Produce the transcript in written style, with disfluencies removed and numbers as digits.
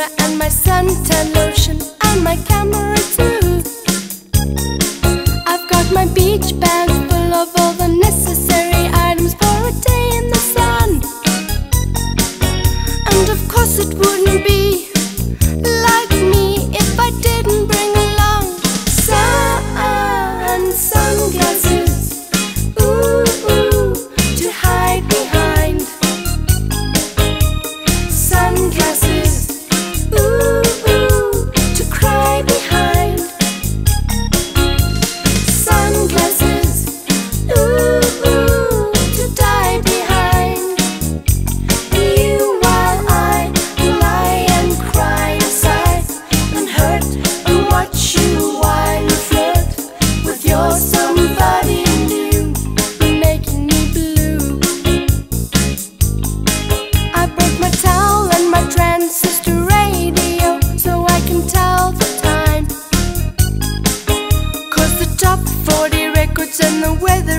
and my suntan lotion and my camera too. I've got my beach bag full of all the necessary items for a day in the sun. And of course it wouldn't be like me if I didn't bring along sunglasses, ooh, to hide behind. Sunglasses, ooh, to cry behind. Sunglasses, ooh, to die behind. You while I lie and cry inside and hurt and watch you while you flirt with your somebody new, making me blue. I brought my towel and my transistor radio so I can tell the time, 'cause the top 40 records and the weather